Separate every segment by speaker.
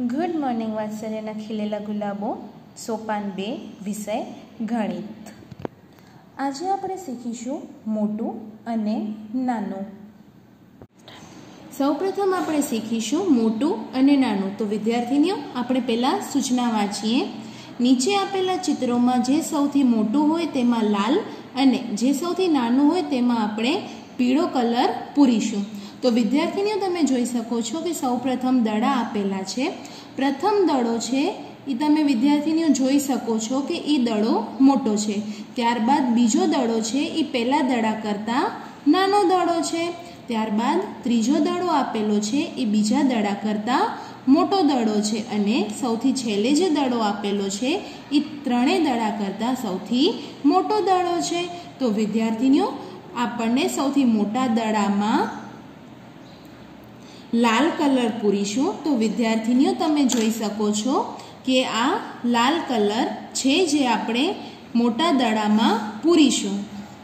Speaker 1: Good morning વાત્સલ્યના ખીલેલા ગુલાબો સોપાન 2 વિષય ગણિત। આજે આપણે શીખીશું મોટું અને નાનું। સૌપ્રથમ આપણે શીખીશું મોટું અને નાનું। તો વિદ્યાર્થીઓ આપણે પહેલા સૂચના વાંચીએ। નીચે આપેલા ચિત્રોમાં જે સૌથી મોટું હોય તેમાં લાલ અને જે સૌથી નાનું હોય તેમાં આપણે પીળો કલર પૂરીશું। તો વિદ્યાર્થીઓ તમે જોઈ શકો છો કે સૌપ્રથમ દડા આપેલા છે। પ્રથમ દડો છે એ તમે વિદ્યાર્થીઓ જોઈ શકો છો કે એ દડો મોટો છે। ત્યારબાદ બીજો દડો છે એ પહેલા દડા કરતાં નાનો દડો છે। ત્યારબાદ ત્રીજો દડો આપેલો છે એ બીજા દડા કરતાં મોટો દડો છે અને સૌથી છેલ્લે જે દડો આપેલો છે એ ત્રણેય દડા કરતાં સૌથી મોટો દડો છે। તો વિદ્યાર્થીઓ આપણને સૌથી મોટા દડામાં લાલ કલર પૂરીશું। તો વિદ્યાર્થીઓ તમે જોઈ શકો છો કે આ લાલ કલર છે જે આપણે મોટા દડામાં પૂરીશું।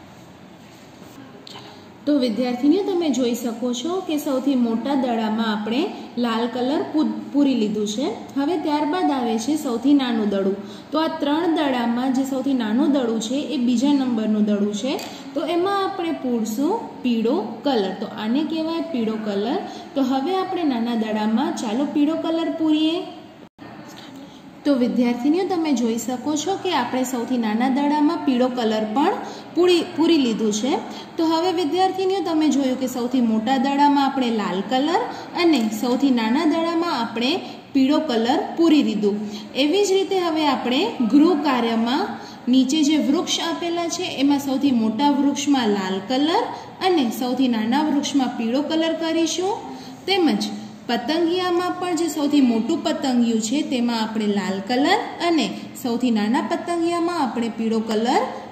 Speaker 1: તો વિદ્યાર્થીઓ તમે જોઈ શકો છો કે સૌથી મોટા દડામાં આપણે લાલ કલર પૂરી લીધું છે। હવે ત્યારબાદ આવે છે સૌથી નાનું દડું। તો આ ત્રણ દડામાં જે સૌથી નાનું દડું છે એ બીજા નંબરનું દડું છે। તો એમાં આપણે પૂરશું પીળો કલર। તો આને કહેવાય પીળો કલર। તો હવે આપણે નાના દડામાં ચાલો પીળો કલર પૂરીએ। તો વિદ્યાર્થીઓ તમે જોઈ શકો છો કે આપણે સૌથી નાના દડામાં પીળો કલર પણ પૂરી લીધું છે। તો હવે વિદ્યાર્થીઓ તમે જોયું કે સૌથી મોટા દડામાં આપણે લાલ કલર અને સૌથી નાના દડામાં આપણે પીળો કલર પૂરી લીધું। એવી જ રીતે હવે આપણે ગૃહ કાર્યમાં નીચે જે વૃક્ષ આપેલા છે એમાં સૌથી મોટા વૃક્ષમાં લાલ કલર અને સૌથી નાના વૃક્ષમાં પીળો કલર કરીશું। તેમજ પતંગિયામાં પણ જે સૌથી મોટું પતંગિયું છે તેમાં આપણે લાલ કલર અને સૌથી નાના પતંગિયામાં આપણે પીળો કલર